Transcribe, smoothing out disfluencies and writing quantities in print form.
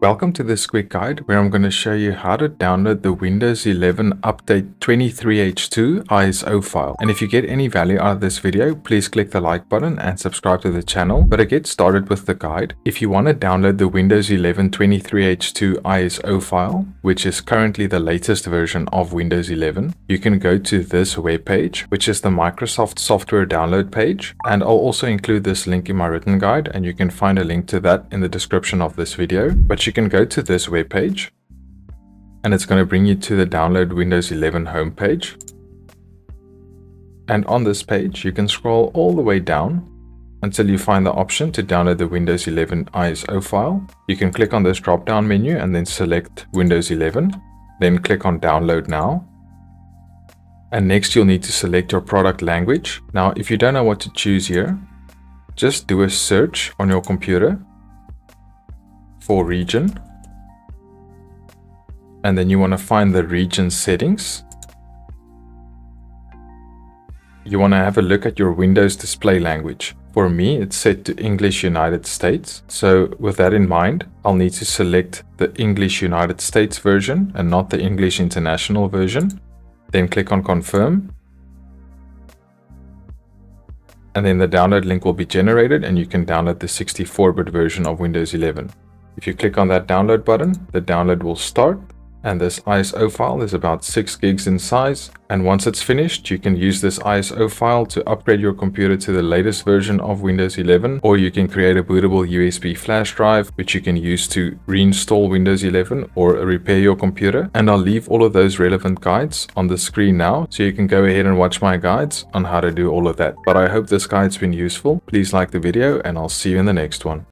Welcome to this quick guide where I'm going to show you how to download the Windows 11 Update 23H2 ISO file. And if you get any value out of this video, please click the like button and subscribe to the channel. But to get started with the guide, if you want to download the Windows 11 23H2 ISO file, which is currently the latest version of Windows 11, you can go to this web page, which is the Microsoft software download page. And I'll also include this link in my written guide, and you can find a link to that in the description of this video. But you can go to this web page and it's going to bring you to the download Windows 11 homepage. And on this page, you can scroll all the way down until you find the option to download the Windows 11 ISO file. You can click on this drop down menu and then select Windows 11, then click on download now. And next you'll need to select your product language. Now, if you don't know what to choose here, just do a search on your computer for region, and then you want to find the region settings. You want to have a look at your Windows display language. For me, it's set to English United States. So with that in mind, I'll need to select the English United States version and not the English International version. Then click on confirm. And then the download link will be generated and you can download the 64-bit version of Windows 11. If you click on that download button, the download will start, and this ISO file is about 6 gigs in size. And once it's finished, you can use this ISO file to upgrade your computer to the latest version of Windows 11, or you can create a bootable USB flash drive, which you can use to reinstall Windows 11 or repair your computer. And I'll leave all of those relevant guides on the screen now, so you can go ahead and watch my guides on how to do all of that. But I hope this guide's been useful. Please like the video, and I'll see you in the next one.